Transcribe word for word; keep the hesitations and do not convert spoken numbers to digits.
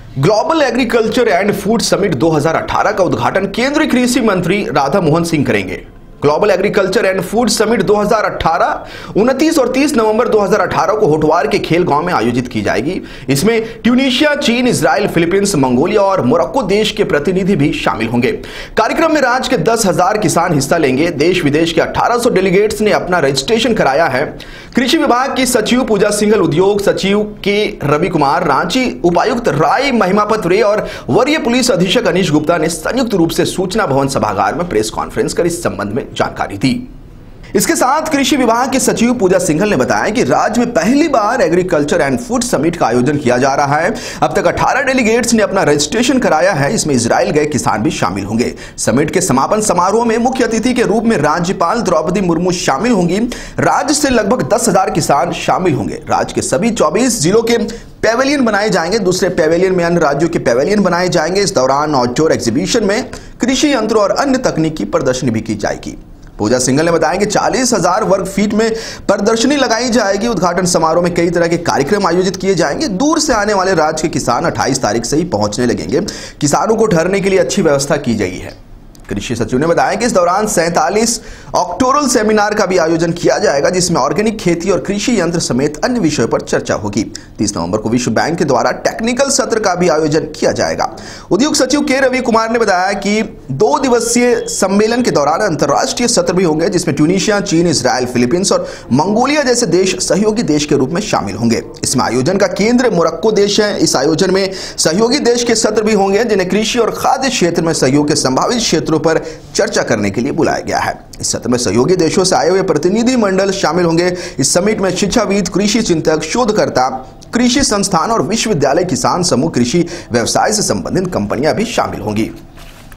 Global agriculture and food summit दो हज़ार अठारह का उद्घाटन केंद्रीय कृषि मंत्री राधा मोहन सिंह करेंगे। Global agriculture and food summit दो हज़ार अठारह उनतीस और तीस नवंबर दो हज़ार अठारह को होटवार के खेल गांव में आयोजित की जाएगी। इसमें ट्यूनीशिया, चीन, इजराइल, फिलीपींस, मंगोलिया और मोरक्को देश के प्रतिनिधि भी शामिल होंगे। कार्यक्रम में राज्य के दस हजार किसान हिस्सा लेंगे। देश विदेश के अठारह सौ डेलीगेट्स ने अपना रजिस्ट्रेशन कराया है। कृषि विभाग की सचिव पूजा सिंघल, उद्योग सचिव के रवि कुमार, रांची उपायुक्त राय महिमापत रे और वरीय पुलिस अधीक्षक अनीश गुप्ता ने संयुक्त रूप से सूचना भवन सभागार में प्रेस कॉन्फ्रेंस कर इस संबंध में जानकारी दी। इसके साथ कृषि विभाग के सचिव पूजा सिंघल ने बताया कि राज्य में पहली बार एग्रीकल्चर एंड फूड समिट का आयोजन किया जा रहा है। अब तक अठारह डेलीगेट्स ने अपना रजिस्ट्रेशन कराया है। इसमें इजराइल गए किसान भी शामिल होंगे। समिट के समापन समारोह में मुख्य अतिथि के रूप में राज्यपाल द्रौपदी मुर्मू शामिल होंगी। राज्य से लगभग दस हजार किसान शामिल होंगे। राज्य के सभी चौबीस जिलों के पैवेलियन बनाए जाएंगे। दूसरे पैवेलियन में अन्य राज्यों के पैवेलियन बनाए जाएंगे। इस दौरान आउटडोर एग्जीबिशन में कृषि यंत्र और अन्य तकनीकी प्रदर्शनी भी की जाएगी। पूजा सिंघल ने बताया कि चालीस हजार वर्ग फीट में प्रदर्शनी लगाई जाएगी। उद्घाटन समारोह में कई तरह के कार्यक्रम आयोजित किए जाएंगे। दूर से आने वाले राज्य के किसान अट्ठाईस तारीख से ही पहुंचने लगेंगे। किसानों को ठहरने के लिए अच्छी व्यवस्था की गई है। कृषि सचिव ने बताया कि इस दौरान सैंतालीस ऑक्टोरल सेमिनार का भी आयोजन किया जाएगा, जिसमें ऑर्गेनिक खेती और कृषि यंत्र समेत अन्य विषयों पर चर्चा होगी। तीस नवंबर को विश्व बैंक के द्वारा टेक्निकल सत्र का भी आयोजन किया जाएगा। उद्योग सचिव के रवि कुमार ने बताया कि दो दिवसीय सम्मेलन के दौरान अंतर्राष्ट्रीय सत्र भी होंगे, जिसमें ट्यूनीशिया, चीन, इजराइल, फिलीपींस और मंगोलिया जैसे देश सहयोगी देश के रूप में शामिल होंगे। इसमें आयोजन का केंद्र मोरक्को देश है। इस आयोजन में सहयोगी देश के सत्र भी होंगे, जिन्हें कृषि और खाद्य क्षेत्र में सहयोग के संभावित क्षेत्रों पर चर्चा करने के लिए बुलाया गया है। इस सत्र में सहयोगी देशों से आए हुए प्रतिनिधि मंडल शामिल होंगे। इस समिट में शिक्षाविद, कृषि चिंतक, शोधकर्ता, कृषि संस्थान और विश्वविद्यालय, किसान समूह, कृषि व्यवसाय से संबंधित कंपनियां भी शामिल होंगी।